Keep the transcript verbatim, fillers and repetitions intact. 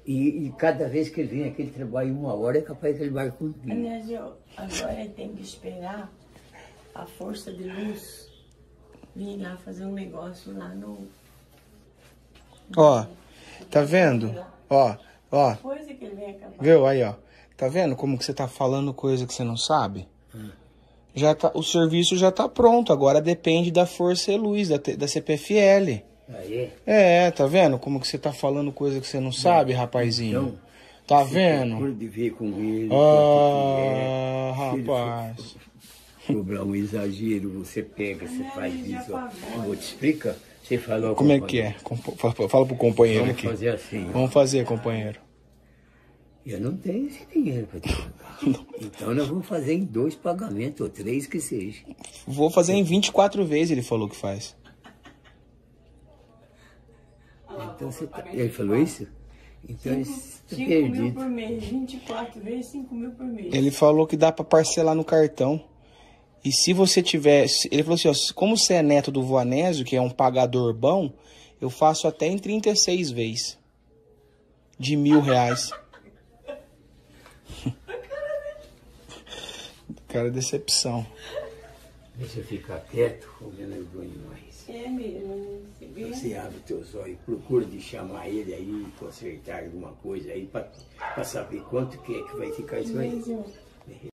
E, e cada vez que ele vem aqui, ele trabalha uma hora, é capaz que ele vai cumprir. Aliás, eu, agora ele tem que esperar a força de luz vir lá fazer um negócio lá no... Ó, tá vendo? Ó, ó. Coisa que ele vem acabar. Viu aí, ó. Tá vendo como que você tá falando coisa que você não sabe? Hum. Já tá, o serviço já tá pronto, agora depende da Força e Luz, da, da C P F L. Aí? É, tá vendo como que você tá falando coisa que você não sabe, rapazinho? Então, tá vendo? Por de ver com ele, Ah, é. rapaz. Cobrar um exagero, você pega, você faz isso. Eu vou te explicar. Você falou. Como é que é? Fala, fala pro companheiro Vamos aqui. Vamos fazer assim. Vamos fazer, companheiro. Eu não tenho esse dinheiro para te pagar. Então nós vamos fazer em dois pagamentos, ou três que seja. Vou fazer em vinte e quatro vezes, ele falou que faz. Então você tá... Ele falou isso? Então cinco mil por mês, vinte e quatro vezes, cinco mil por mês. Ele falou que dá para parcelar no cartão. E se você tiver... Ele falou assim, ó, como você é neto do Voanésio, que é um pagador bom, eu faço até em trinta e seis vezes. De mil reais. Cara, decepção. Deixa eu ficar quieto, comendo eu dou demais. É mesmo. Você abre teus olhos, procura de chamar ele aí, consertar alguma coisa aí, para saber quanto que é que vai ficar isso aí.